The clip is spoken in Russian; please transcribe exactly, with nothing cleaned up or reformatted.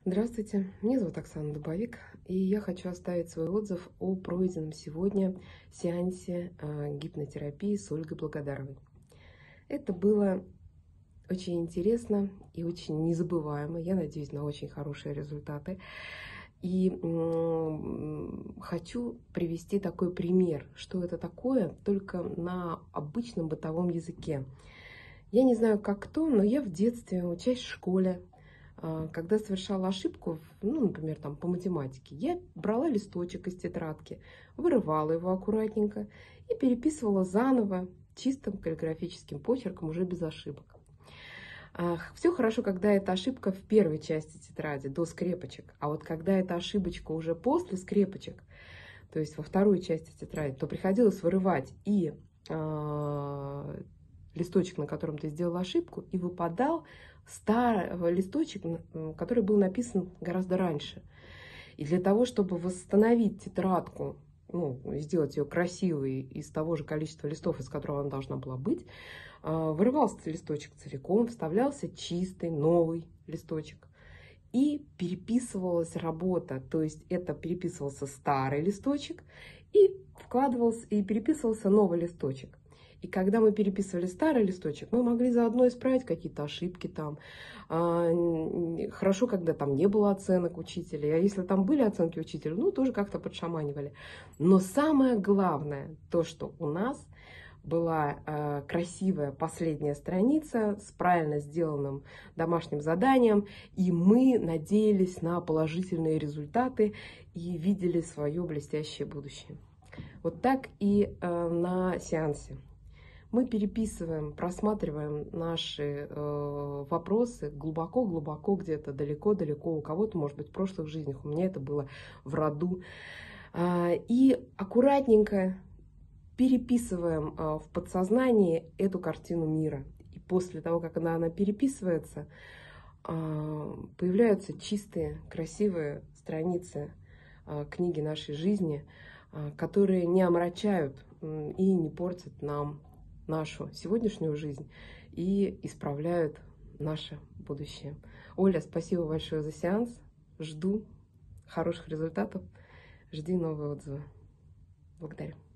Здравствуйте, меня зовут Оксана Дубовик, и я хочу оставить свой отзыв о пройденном сегодня сеансе э, гипнотерапии с Ольгой Благодаровой. Это было очень интересно и очень незабываемо. Я надеюсь на очень хорошие результаты. И м, хочу привести такой пример, что это такое, только на обычном бытовом языке. Я не знаю, как кто, но я в детстве, учась в школе, а, когда совершала ошибку, ну, например, там, по математике, я брала листочек из тетрадки, вырывала его аккуратненько и переписывала заново чистым каллиграфическим почерком, уже без ошибок. Все хорошо, когда эта ошибка в первой части тетради, до скрепочек, а вот когда эта ошибочка уже после скрепочек, то есть во второй части тетради, то приходилось вырывать и э, листочек, на котором ты сделал ошибку, и выпадал старый листочек, который был написан гораздо раньше. И для того, чтобы восстановить тетрадку, ну, сделать ее красивой из того же количества листов, из которого она должна была быть, вырывался листочек целиком, вставлялся чистый, новый листочек. И переписывалась работа, то есть это переписывался старый листочек и вкладывался, и переписывался новый листочек. И когда мы переписывали старый листочек, мы могли заодно исправить какие-то ошибки там. Хорошо, когда там не было оценок учителя, а если там были оценки учителя, ну, тоже как-то подшаманивали. Но самое главное, то, что у нас была э, красивая последняя страница с правильно сделанным домашним заданием, и мы надеялись на положительные результаты и видели свое блестящее будущее. Вот так и э, на сеансе. Мы переписываем, просматриваем наши э, вопросы глубоко-глубоко, где-то далеко-далеко, у кого-то, может быть, в прошлых жизнях, у меня это было в роду. Э, и аккуратненько переписываем в подсознании эту картину мира. И после того, как она, она переписывается, появляются чистые, красивые страницы книги нашей жизни, которые не омрачают и не портят нам нашу сегодняшнюю жизнь и исправляют наше будущее. Оля, спасибо большое за сеанс. Жду хороших результатов. Жди новые отзывы. Благодарю.